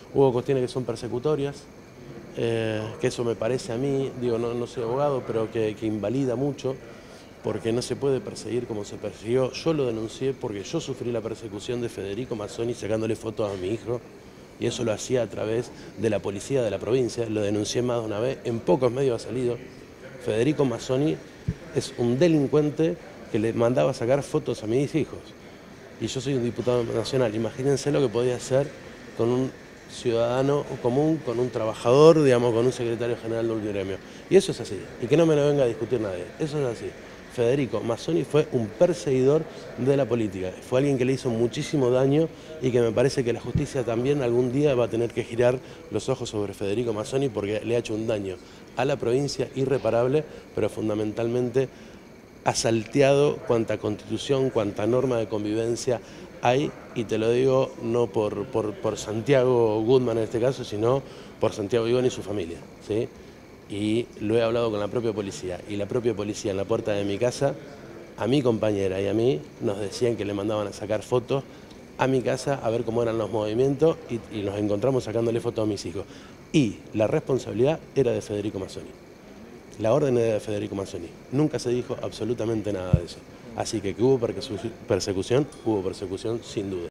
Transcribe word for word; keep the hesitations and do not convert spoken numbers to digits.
Hubo cuestiones que son persecutorias, eh, que eso me parece a mí, digo, no, no soy abogado, pero que, que invalida mucho, porque no se puede perseguir como se persiguió. Yo lo denuncié porque yo sufrí la persecución de Federico Mazzoni sacándole fotos a mi hijo, y eso lo hacía a través de la policía de la provincia, lo denuncié más de una vez, en pocos medios ha salido. Federico Mazzoni es un delincuente que le mandaba sacar fotos a mis hijos, y yo soy un diputado nacional. Imagínense lo que podía hacer con un ciudadano común, con un trabajador, digamos, con un secretario general de un gremio. Y eso es así, y que no me lo venga a discutir nadie, eso es así. Federico Mazzoni fue un perseguidor de la política, fue alguien que le hizo muchísimo daño y que me parece que la justicia también algún día va a tener que girar los ojos sobre Federico Mazzoni porque le ha hecho un daño a la provincia irreparable, pero fundamentalmente ha salteado cuanta constitución, cuanta norma de convivencia hay, y te lo digo no por, por, por Santiago Guzmán en este caso, sino por Santiago Ivón y su familia, ¿sí? Y lo he hablado con la propia policía, y la propia policía en la puerta de mi casa, a mi compañera y a mí, nos decían que le mandaban a sacar fotos a mi casa a ver cómo eran los movimientos, y, y nos encontramos sacándole fotos a mis hijos. Y la responsabilidad era de Federico Mazzoni. La orden era de Federico Mazzoni. Nunca se dijo absolutamente nada de eso. Así que que hubo persecución, hubo persecución sin duda.